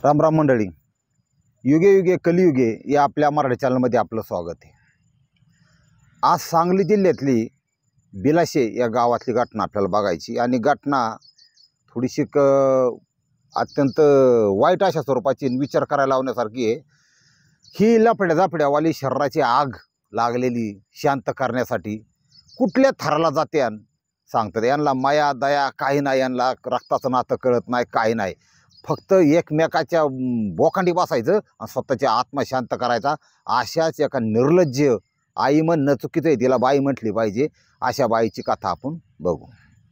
राम राम मंडळी, युगे युगे कलियुगे या आपल्या मराठी चॅनलमध्ये आपलं स्वागत आहे। आज सांगली जिल्ह्यातली बिलाशे या गावातली घटना आपल्याला बघायची आणि घटना थोडीशी अत्यंत वाईट अशा स्वरूपाची विचार करायला लावण्यासारखी आहे। ही लफड्या जाफड्यावाली शरीराची आग लागलेली शांत करण्यासाठी कुठल्या थराला जाते सांगतात। यांना माया दया काही नाही, यांना रक्ताचं नातं कळत नाही, काही नाही, फक्त एकमेकाच्या बोकांडी बसायचं आणि स्वतःची आत्मा शांत करायचा। अशाच एका निर्लज्ज आई म्हणणं चुकीचं आहे, तिला बाई म्हटली पाहिजे, अशा बाईची कथा आपण बघू।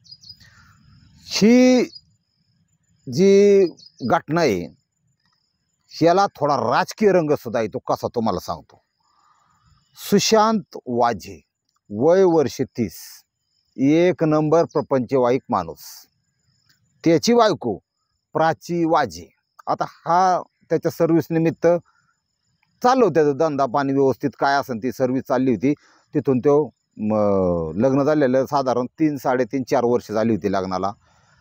ही जी घटना आहे याला थोडा राजकीय रंग सुद्धा आहे, तो कसा तुम्हाला सांगतो। सुशांत वाझे, वय वर्ष 30, एक नंबर प्रपंचवाईक माणूस। त्याची बायको प्राची वाझे, आता हा त्याच्या सर्व्हिस निमित्त चालू त्याचं धंदा पाणी व्यवस्थित काय असेल ती सर्व्हिस चालली होती। तिथून तो लग्न झालेलं साधारण 3-3.5-4 वर्ष झाली होती लग्नाला।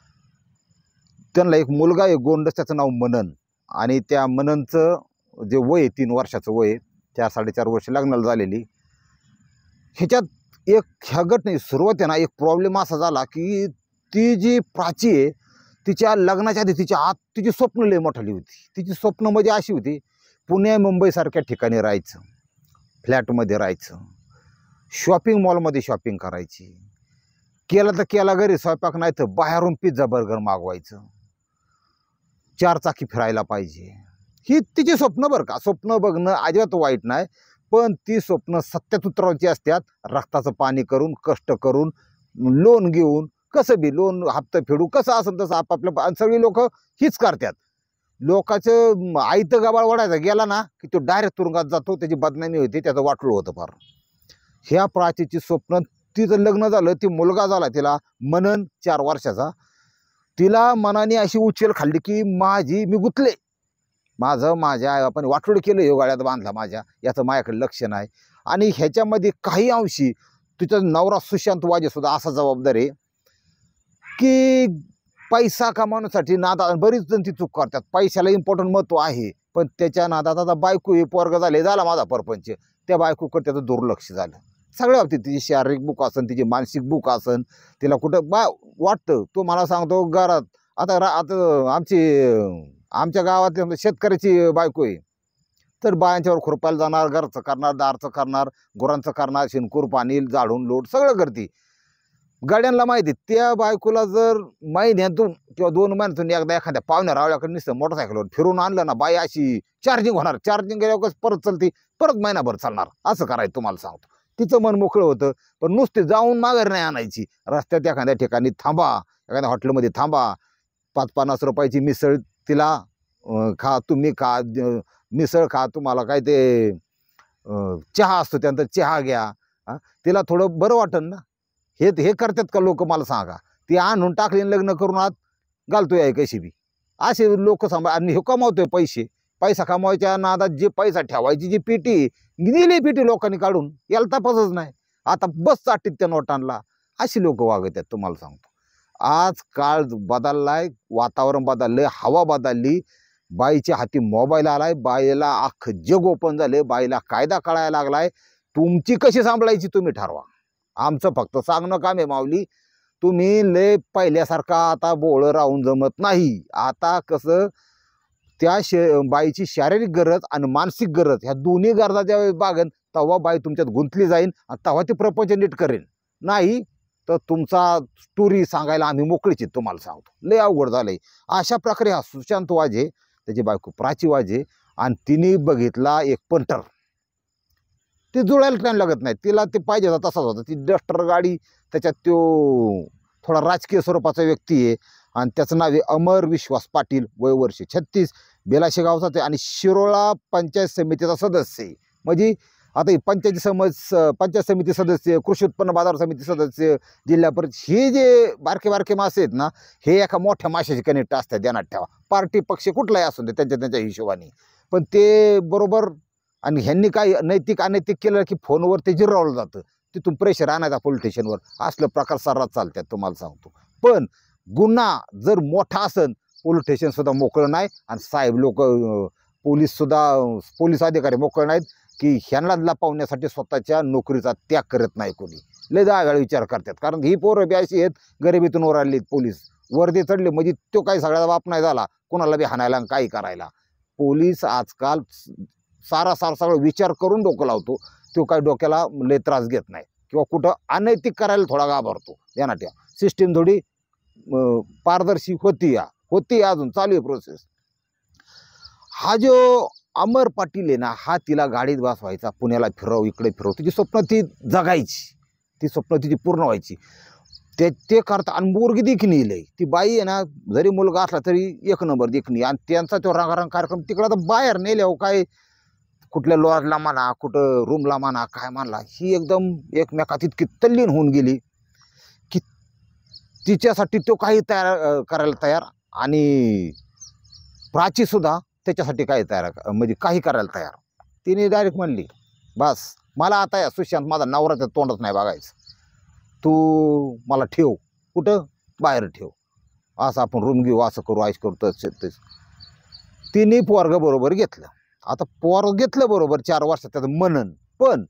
त्यांना एक मुलगा आहे गोंडस, त्याचं नाव मनन, आणि त्या मननचं जे वय 3 वर्षाचं वय, 4-4.5 वर्ष लग्नाला झालेली। ह्याच्यात ह्या घटनेची सुरुवात आहे ना, एक प्रॉब्लेम असा झाला की ती जी प्राची आहे तिच्या लग्नाच्या आधी तिची स्वप्न लय मोठाली होती। तिची स्वप्न म्हणजे अशी होती, पुणे मुंबईसारख्या ठिकाणी राहायचं, फ्लॅटमध्ये राहायचं, शॉपिंग मॉलमध्ये शॉपिंग करायची, केलं तर केला घरी स्वयंपाक, नाही तर बाहेरून पिझ्झा बर्गर मागवायचं, 4 चाकी फिरायला पाहिजे। ही तिची स्वप्न बरं का। स्वप्न बघणं अजिबात वाईट नाही, पण ती स्वप्न सत्यात उतरवायची असतात, रक्ताचं पाणी करून, कष्ट करून, लोन घेऊन, कसं बी लोन हप्ता फेडू, कसं असेल तसं आपापल्या। सगळी लोक हीच करतात। लोकांचं आयतं गबाळ वाढायचा गेला ना की तो डायरेक्ट तुरुंगात जातो, त्याची बदनामी होते, त्याचं वाटलं होतं फार। ह्या प्राचीची स्वप्न, तिचं लग्न झालं, ती मुलगा झाला तिला मनन 4 वर्षाचा। तिला मनाने अशी उचल खाल्ली की मी गुतले, माझ्या आई बापाने वाटोळ केलं, हे गाळ्यात बांधला माझ्या, याचं माझ्याकडे लक्ष नाही। आणि ह्याच्यामध्ये काही अंशी तिचा नवरा सुशांत वाझे सुद्धा असा जबाबदार आहे की पैसा कमावण्यासाठी नादात बरीच जण ती चूक करतात। पैशाला इम्पॉर्टंट महत्त्व आहे, पण त्याच्या नादात आता बायको हे पोरग झाला माझा परपंच, त्या बायकोकडे त्याचं दुर्लक्ष झालं। सगळ्या बाबतीत तिची शारीरिक बुक असन, तिची मानसिक बुक असन, तिला कुठं वाटतं। तो मला सांगतो घरात आता आमच्या गावात शेतकऱ्याची बायको आहे, तर बायांच्यावर खुरपायला जाणार, घरचं करणार, दारचं करणार, गुरांचं करणार, शिनकूर पाणी झाडून लोट सगळं करते। गाड्यांना माहिती, त्या बायकोला जर महिन्यातून किंवा 2 महिन्यातून एकदा एखाद्या पाहुण्या रावळ्याकडे नुसतं मोटरसायकलवर फिरून आणलं ना, बाई अशी चार्जिंग होणार, चार्जिंग गेल्यावर परत चालते, परत महिनाभर चालणार, असं करायचं तुम्हाला सांगतो। तिचं मन मोकळं होतं, पण नुसते जाऊन माघार नाही आणायची। रस्त्यात एखाद्या ठिकाणी थांबा, एखाद्या हॉटेलमध्ये थांबा, 5-50 रुपयाची मिसळ तिला खा, तुम्ही खा, मिसळ खा, तुम्हाला काय ते चहा असतो त्यानंतर चहा घ्या, तिला थोडं बरं वाटेल ना। हे करतात का लोक मला सांगा? ती आणून टाकली, लग्न करून आत घालतोय आहे कशी बी, असे लोक सांभाळ। आणि हे कमावतोय पैसा कमावायच्या नादात जे पैसा ठेवायची जी पेटी दिली, पेटी लोकांनी काढून, याला तपासच नाही। आता बस चाटीत त्या नोटांना, अशी लोक वागत आहेत तुम्हाला सांगतो। आज काळ बदललाय, वातावरण बदललंय, हवा बदलली, बाईच्या हाती मोबाईल आलाय, बाईला अख्खं जग ओपन झाले, बाईला कायदा कळायला लागलाय। तुमची कशी सांभाळायची तुम्ही ठरवा, आमचं फक्त सांगणं काम आहे माऊली। तुम्ही लय पहिल्यासारखा आता बोळं राहून जमत नाही। आता कसं त्या बाईची शारीरिक गरज आणि मानसिक गरज, ह्या दोन्ही गरजा ज्यावेळेस बागन, तेव्हा बाई तुमच्यात गुंतली जाईन आणि तेव्हा ती प्रपंच नीट करेन, नाही तर तुमचा स्टोरी सांगायला आम्ही मोकळीच तुम्हाला सांगतो। लय अवघड झालंय। अशा प्रकारे हा सुशांत वाझे, त्याची बायको प्राची वाझे, आणि तिने बघितला एक पंटर, ते जुळायला टाइम लागत नाही, तिला ते पाहिजे तसाच होता। ती डस्टर गाडी, त्याच्यात तो थोडा राजकीय स्वरूपाचा व्यक्ती आहे, आणि त्याचं नाव आहे अमर विश्वास पाटील, वय वर्ष 36, बेलाशे गावचा ते, आणि शिरोळा पंचायत समितीचा सदस्य आहे। म्हणजे आता पंचायत समिती सदस्य, कृषी उत्पन्न बाजार समिती सदस्य, जिल्हा परिषद, हे जे बारके मासे आहेत ना, हे एका मोठ्या माशाचे कनेक्ट असतात, ध्यानात ठेवा। पार्टी पक्ष कुठलाही असू दे, त्यांच्या हिशोबाने, पण ते बरोबर। आणि ह्यांनी काय नैतिक अनैतिक केलं की फोनवर ते जिरवलं जातं, तिथून प्रेशर आणायचा पोलीस स्टेशनवर, असलं प्रकार सर्रास चालतात तुम्हाला सांगतो। पण गुन्हा जर मोठा असेल पोलीस स्टेशनसुद्धा मोकळं नाही आणि साहेब लोक पोलीस अधिकारी मोकळे नाहीत की ह्यांना लपवण्यासाठी स्वतःच्या नोकरीचा त्याग करत नाही कोणी. लय दहा वेळा विचार करतात, कारण ही पोरं बी अशी आहेत गरिबीतून वर आली. पोलीस वर्दी चढले म्हणजे तो काही सगळ्याचा बाप नाही झाला कोणाला बी हाणायला आणि काही करायला. पोलीस आजकाल सारा सगळं विचार करून डोकं लावतो. तो काही डोक्याला लय त्रास घेत नाही किंवा कुठं अनैतिक करायला थोडा घाबरतो. ध्यानात ठेवा, सिस्टीम थोडी पारदर्शी होती अजून चालू आहे प्रोसेस. हा जो अमर पाटील आहे ना, हा तिला गाडीत बसवायचा, पुण्याला फिरव इकडे फिरव, तिची स्वप्न ती जगायची, ती स्वप्न तिची पूर्ण व्हायची. ते करता. आणि मुलगी देखील येईल ती बाई आहे ना, जरी मुलगा असला तरी एक नंबर देखणी. आणि त्यांचा तो रंगारंग कार्यक्रम तिकडं तर बाहेर नेल्यावर काय कुठल्या लॉजला म्हणा कुठं रूमला म्हणा काय म्हणला, ही एकदम एकमेकात इतकी तल्लीन होऊन गेली की तिच्यासाठी तो काही करायला तयार आणि प्राचीसुद्धा त्याच्यासाठी काही म्हणजे काही करायला तयार. तिने डायरेक्ट म्हणली, बस मला आता या सुशांत माझा नवराच्या तोंडच नाही बघायचं, तू मला ठेव, कुठं बाहेर ठेव, असं आपण रूम घेऊ, असं करू, आईश करू. तसं तिने पोरग बरोबर घेतलं. आता पोरग घेतलं बरोबर 4 वर्षात त्याचं मनन. पण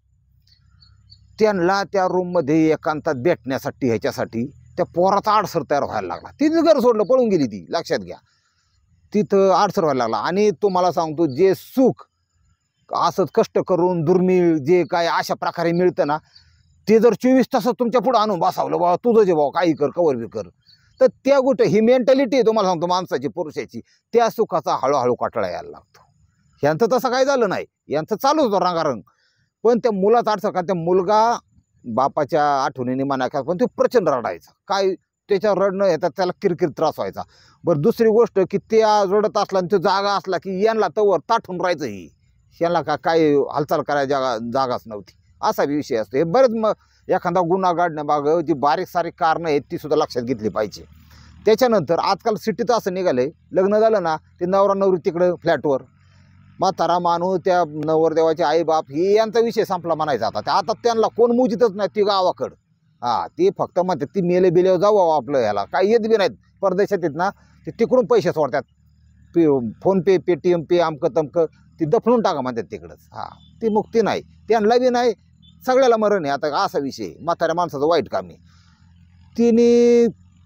त्यांना त्या रूममध्ये एकांतात भेटण्यासाठी ह्याच्यासाठी त्या पोराचा आडसर तयार व्हायला लागला. तिने घर सोडलं, पळून गेली ती, लक्षात घ्या. तिथं आडसर व्हायला लागला. आणि तुम्हाला सांगतो, जे सुख असंच कष्ट करून दुर्मिळ जे काय अशा प्रकारे मिळतं ना, ते जर 24 तासात तुमच्या पुढं आणून बसावलं, बाबा तुझं जे भाऊ काही कर, कवर बी कर, तर त्या गोष्टी ही मेंटॅलिटी आहे तुम्हाला सांगतो माणसाची, पुरुषाची, त्या सुखाचा हळूहळू काटाळा यायला लागतो. यांचं तसं काही झालं नाही, यांचं चालू होतं रंगारंग. पण त्या मुलाचा अडचण का, त्या मुलगा बापाच्या आठवणीने म्हणा का, पण तो प्रचंड रडायचा. काय त्याच्या रडणं येतात त्याला किरकिर त्रास व्हायचा. बरं, दुसरी गोष्ट की त्या रडत असला आणि तो जागा असला की यांना तवर ताठून राहायचं. ही यांना काय हालचाल करायला जागाच नव्हती, असा विषय असतो. हे बरेच मग एखादा गुन्हा घडण्यामाग जी बारीक सारीक कारणं आहेत ती सुद्धा लक्षात घेतली पाहिजे. त्याच्यानंतर आजकाल सिटीत असं निघालंय, लग्न झालं ना ते नवरा नवरी तिकडं फ्लॅटवर, म्हातारा माणूस त्या नवरदेवाचे आई बाप, ही यांचा विषय संपला म्हणायचा. आता त्यांना कोण मुजितच नाही, ती गावाकडं. ती फक्त म्हणतात ती मेले बिल्यावर जाऊ आपलं, ह्याला काही येत बी नाहीत. परदेशात येत ना ते तिकडून पैसे सोडतात, फोनपे पेटीएम पे आमकं तमकं, ती दफनून टाका म्हणतात तिकडंच. ती मुक्ती नाही, त्यांना बी नाही, सगळ्याला मरण आहे. आता असा विषय म्हाताऱ्या माणसाचं वाईट काम आहे. तिने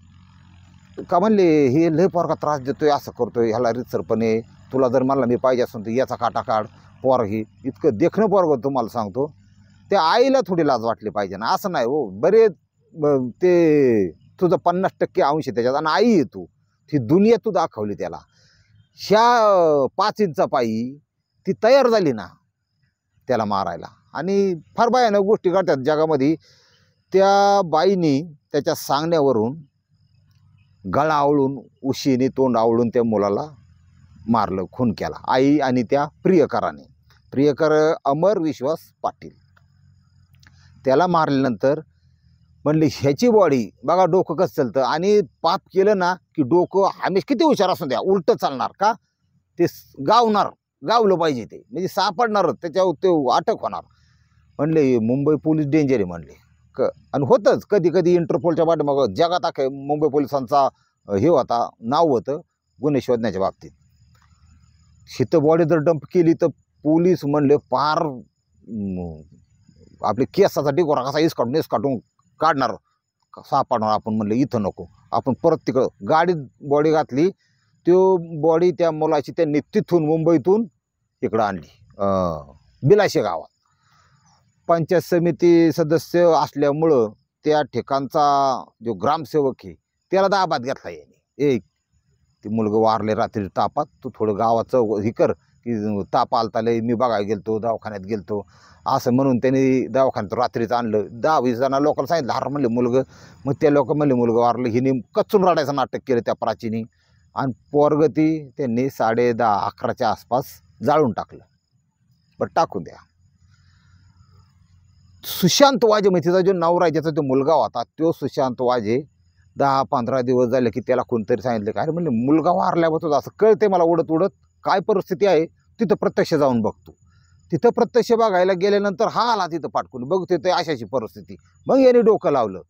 का म्हणले, हे लय पोरगा त्रास देतोय, असं करतोय, ह्याला रितसरपणे, तुला जर मला मी पाहिजे असून तर याचा काटा काढ. पोर ही इतकं देखणं पोरग तुम्हाला सांगतो, त्या आईला थोडी लाज वाटली पाहिजे ना, असं नाही हो. बरे ते तुझं 50% अंश त्याच्यात, आणि आई आहे तू, ती दुनिया तू दाखवली त्याला. ह्या 5 इंचापायी ती तयार झाली ना त्याला मारायला. आणि फार भयानक गोष्टी घडतात जगामध्ये. त्या बाईनी त्याच्या सांगण्यावरून गळा आवळून, उशीने तोंड आवळून त्या मुलाला मारलं, खून केला, आई आणि त्या प्रियकराने. प्रियकर अमर विश्वास पाटील. त्याला मारल्यानंतर म्हणले ह्याची बॉडी बघा, डोकं कसं चालतं. आणि पाप केलं ना की डोकं हमेश किती हुशार असून द्या उलटं चालणार का, ते गावलं पाहिजे, ते म्हणजे सापडणारच, त्याच्यावर ते अटक होणार. म्हणले मुंबई पोलीस डेंजर आहे म्हणले. आणि होतंच कधी कधी इंटरपोलच्या पाठीमागं जगात अख्या मुंबई पोलिसांचा हे होता, नाव होतं गुन्हे शोधण्याच्या बाबतीत. हिथं बॉडी जर डंप केली तर पोलीस म्हणले पार आपले केसाचा डिगोरा कसा इसकाटून काढणार, सापडणार. आपण म्हणलं इथं नको, आपण परत तिकडं गाडीत बॉडी घातली. तो बॉडी त्या मुलाची त्यांनी तिथून मुंबईतून इकडं आणली बिलाशे गावात. पंचायत समिती सदस्य असल्यामुळं त्या ठिकाणचा जो ग्रामसेवक आहे त्याला दाबात घेतला याने. ते मुलगा वारले रात्री तापात, तू थोडं गावाचं हे कर की ताप आलताले, मी बघायला गेलतो, दवाखान्यात गेलतो, असं म्हणून त्यांनी दवाखान्यात रात्रीच आणलं. 10-20 जणांना लोकांना सांगितलं हार म्हणले मुलगं. मग त्या लोक म्हणले मुलगा वारलं. हिने कच्चून रडायचं नाटक केलं त्या प्राचीनी. आणि पोरगती त्यांनी 10:30-11च्या आसपास जाळून टाकलं. बरं, टाकून द्या. सुशांत वाजे म्हणजे तिचा जो नवरा आहे, ज्याचा जो मुलगा होता, तो सुशांत वाजे 10-15 दिवस झाले की त्याला कोणतरी सांगितलं काय, म्हणले मुलगा वारल्यावर असं कळते मला उडत उडत, काय परिस्थिती आहे तिथं प्रत्यक्ष जाऊन बघतो. तिथं प्रत्यक्ष बघायला गेल्यानंतर हा आला तिथं पाठकून, बघतो ते अशाची परिस्थिती. मग याने डोकं लावलं.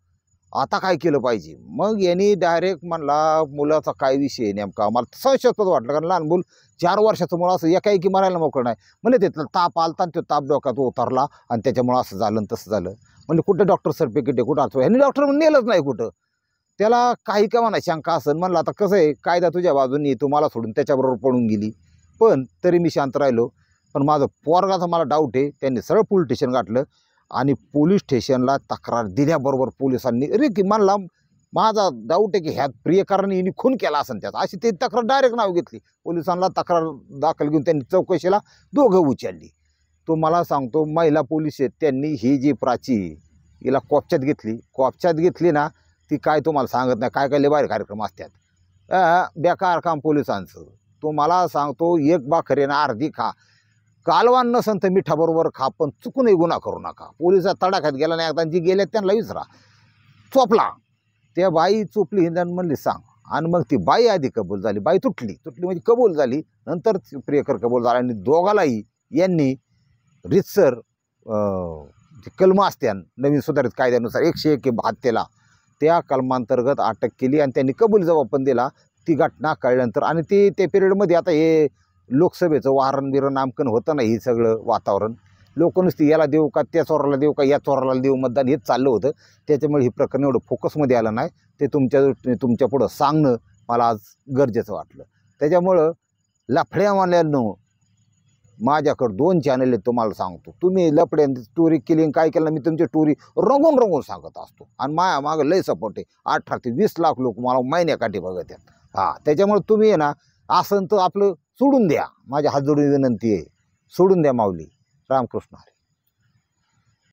आता काय केलं पाहिजे. मग यांनी डायरेक्ट म्हणला मुलाचा काय विषय आहे नेमका. मला संशयास्पद वाटलं, कारण लहान मूल 4 वर्षाचं मुलं असं एकाएकी मरायला मोकळं नाही. म्हणजे तिथलं ताप आलता आणि तो ताप डोक्यात उतरला आणि त्याच्यामुळं असं झालं आणि तसं झालं. म्हणजे कुठं डॉक्टर सर्टिफिकेट आहे, कुठं असं ह्यांनी डॉक्टर म्हणून नेलंच नाही कुठं. त्याला काही का म्हणा शंका असेल. म्हणलं आता कसं आहे, कायदा तुझ्या बाजूनी, तुम्हाला सोडून त्याच्याबरोबर पळून गेली. पण तरी मी शांत राहिलो. पण माझं पोरगाचा मला डाऊट आहे. त्यांनी सरळ पोलीस स्टेशन गाठलं आणि पोलीस स्टेशनला तक्रार दिल्याबरोबर पोलिसांनी अरे की म्हणला माझा डाऊट आहे की ह्या प्रियकरांनी हिने खून केला असेल त्याचा, अशी ते तक्रार डायरेक्ट नाव घेतली. पोलिसांना तक्रार दाखल घेऊन त्यांनी चौकशीला दोघं उचलली. तो मला सांगतो महिला पोलीस आहेत, त्यांनी ही जी प्राची हिला कॉपच्यात घेतली ना, ती काय तुम्हाला सांगत नाही, काय काय लय भारी कार्यक्रम असतात. बेकार काम पोलिसांचं. तो मला सांगतो एक भाकरी ना अर्धी खा, कालवान नसन तर मिठाबरोबर खा, पण चुकूनही गुन्हा करू नका. पोलिसात तडाख्यात गेला नाही एकदा, जी गेल्यात त्यांना विचारा. चोपला त्या बाई चोपली हिंदन म्हणली सांग, आणि मग ती बाई आधी कबूल झाली. बाई तुटली म्हणजे कबूल झाली, नंतर प्रियकर कबूल झाला. आणि दोघालाही यांनी रितसर कलम असत्यान नवीन सुधारित कायद्यानुसार 101 हत्येला, त्या कलमांतर्गत अटक केली आणि त्यांनी कबूल जबाब पण दिला. ती घटना कळल्यानंतर आणि ती त्या पिरियडमध्ये आता हे लोकसभेचं वारण बिरण नामकरण होतं ना, हे सगळं वातावरण, लोक नुसती याला देऊ का, त्या चोराला देऊ का, या चोराला देऊ मतदान, हेच चाललं होतं. त्याच्यामुळे हे प्रकरण एवढं फोकसमध्ये आलं नाही. ते तुमच्या पुढं सांगणं मला आज गरजेचं वाटलं. त्याच्यामुळं लफड्यावाल्यांनो, माझ्याकडं 2 चॅनल आहेत तुम्हाला सांगतो. तुम्ही लफड्यांची स्टोरी केली काय केलं, मी तुमची स्टोरी रंगून सांगत असतो. आणि माझ्या मागं लय सपोर्ट आहे. 18 ते 20 लाख लोक मला महिन्याकाठी बघत आहेत. त्याच्यामुळे तुम्ही आहे ना, असं तर आपलं सोडून द्या. माझ्या हात जोडून विनंती आहे, सोडून द्या माऊली. रामकृष्ण हरी.